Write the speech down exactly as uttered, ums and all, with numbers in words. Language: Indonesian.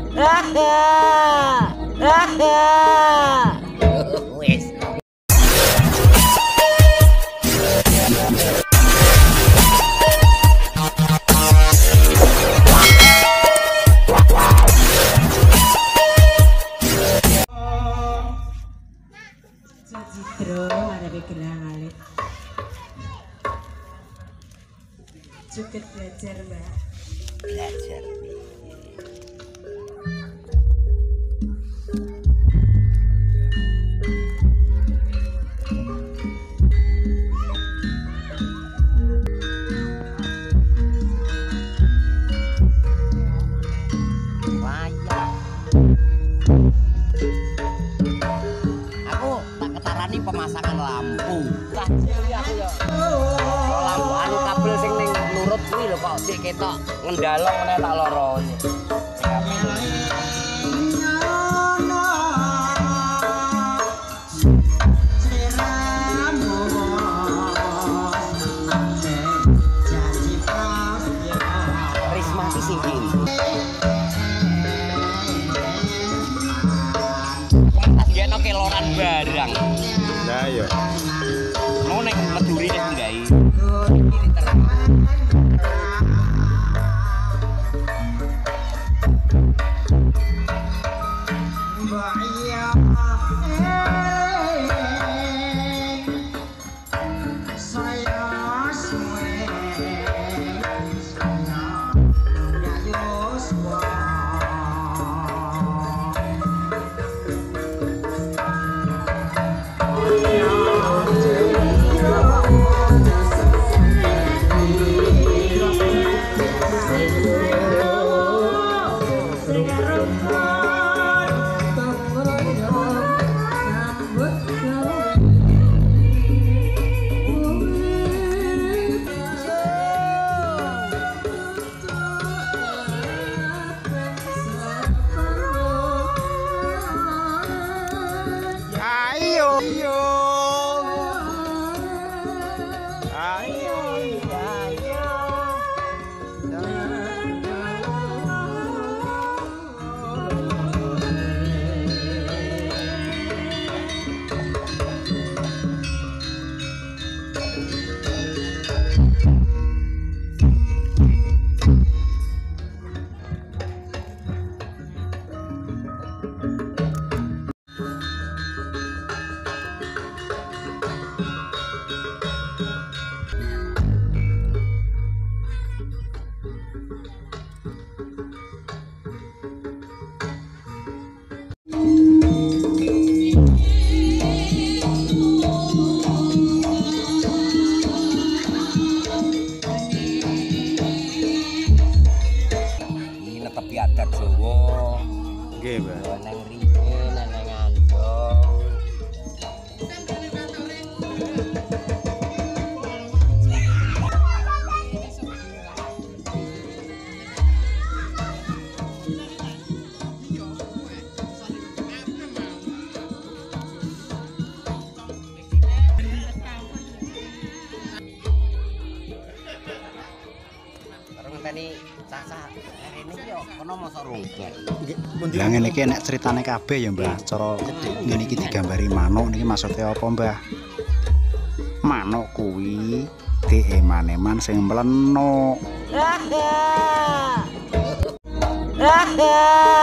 Wes. Citro ada gerang alit. Cukup belajar mbak. Belajar. Pemasangan lampu. Lah cili aku ya. Lampu anu kabel sing ning nurut kuwi lho kok sik ketok ngendalong meneh tak loro. Risma iki sing iki. Yen keloran barang. Nah ya. Mau nek meduri nek nggahi. Adat Jawa. Nggih, Mbak. Neng rike, neng andong. Karo ngenteni sasa rene yo kono mosok rungkek. Lah ngene iki nek critane kabeh ya, Mbah. Cara ngene iki digambari manuk niki maksudnya apa, Mbah? Manuk kuwi dieman-eman sing mlenuk.